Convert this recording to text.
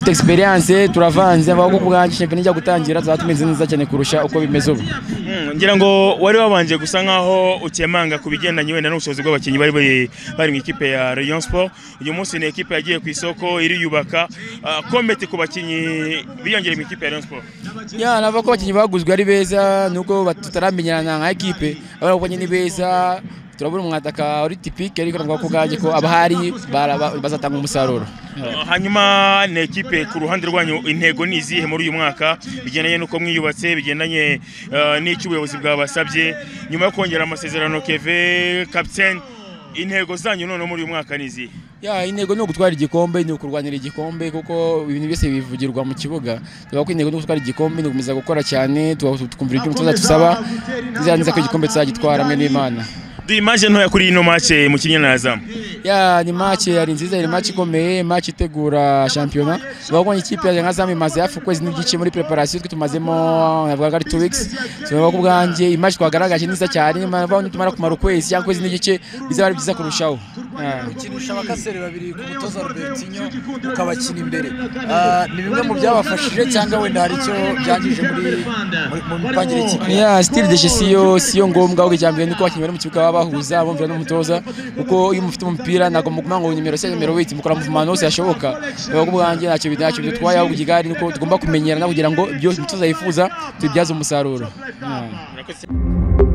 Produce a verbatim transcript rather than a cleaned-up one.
dufite experience turavanze avuga ko bwanje champion ijya gutangira zatumeze neza cyane kurusha uko bimeze ubu. Ngira ngo wari wabanje gusa nkaho ukemanga kubigendanye wenda n'ubushobozi bw'abakinyi bari bari mu ikipe ya Rayon Sport. Uyu munsi ni ekipe yagiye ku isoko iri yubaka komete ku bakinyi biyongera mu ikipe ya Rayon Sport. Ya nava ko abakinyi baguzwe ari beza nuko tutaramenyana nka ekipe abanye ni beza turabura umwataka uri typique ariko navuga ko gaje ko abahari bazatanga umusaruro. Hanyuma ne ekipe ku ruhande rwanyu intego ni izihe muri uyu mwaka bigendanye nuko mwiyubatse bigendanye n'icyo ubuyobozi bwabasabye nyuma yo kongera amasezerano Keve captain intego zanyu none muri uyu mwaka nizi? Ya intego no gutwara igikombe ni ukurwanira igikombe kuko ibintu byose bivugirwa mu kibuga. Tuvuga ko intego no gutwara igikombe no gukomeza gukora cyane tukumvira icyo umutoza tusaba tuzanza ko igikombe tuzagitwara mwe n'Imana. Du image ntoya kuri ino match mu Kinyana Azam. Ya ni match yari nziza ni match ikomeye match itegura championnat. Babonye ikipe ya Azam imaze yafu kwezi n'igice muri preparation twe tumazemo navuga ari two weeks. Tuvuga ko bwanje image twagaragaje neza cyane nyuma babonye tumara kumara ukwezi cyangwa kwezi n'igice bizaba byiza kurushaho. Ukinisha abakaseri babiri ku mutoza Robertinho ukabakina imbere. Ni bimwe mu byabafashije cyangwa wenda hari icyo byangije muri mu mipangire y'ikipe. Ya style de gestion siyo ngombwa uko cyambere niko bakinyi bari mu kibuga bahuza bumvira n'umutoza kuko iyo mufite umupira nago muguma ngo nimero se nimero eight mukora muvumano hose yashoboka. Bego bwanje ntacyo bidacyo byo twaya ahubwo igari niko tugomba kumenyerana kugira ngo ibyo umutoza yifuza tubyaze umusaruro.